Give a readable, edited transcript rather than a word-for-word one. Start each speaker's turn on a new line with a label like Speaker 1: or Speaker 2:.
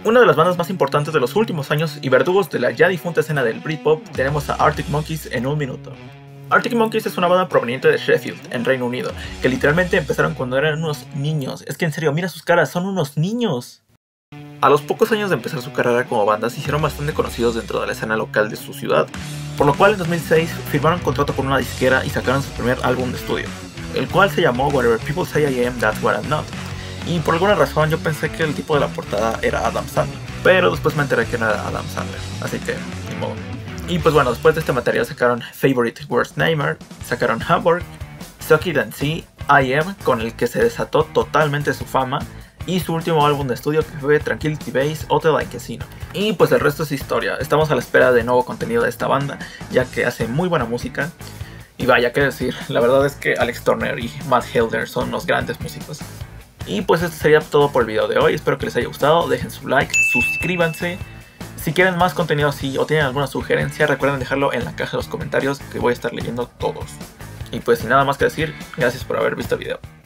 Speaker 1: Una de las bandas más importantes de los últimos años y verdugos de la ya difunta escena del Britpop, tenemos a Arctic Monkeys en un minuto. Arctic Monkeys es una banda proveniente de Sheffield, en Reino Unido, que literalmente empezaron cuando eran unos niños. Es que en serio, mira sus caras, son unos niños. A los pocos años de empezar su carrera como banda, se hicieron bastante conocidos dentro de la escena local de su ciudad, por lo cual en 2006 firmaron contrato con una disquera y sacaron su primer álbum de estudio, el cual se llamó Whatever People Say I Am, That's What I'm Not. Y por alguna razón yo pensé que el tipo de la portada era Adam Sandler, pero después me enteré que no era Adam Sandler, así que ni modo. Y pues bueno, después de este material sacaron Favorite Worst Nightmare, sacaron Hamburg, Suck It and See, I Am, con el que se desató totalmente su fama, y su último álbum de estudio que fue Tranquility Base, Hotel and Casino. Y pues el resto es historia, estamos a la espera de nuevo contenido de esta banda, ya que hace muy buena música. Y vaya, qué decir, la verdad es que Alex Turner y Matt Helder son unos grandes músicos. Y pues esto sería todo por el video de hoy, espero que les haya gustado, dejen su like, suscríbanse. Si quieren más contenido así o tienen alguna sugerencia, recuerden dejarlo en la caja de los comentarios que voy a estar leyendo todos. Y pues sin nada más que decir, gracias por haber visto el video.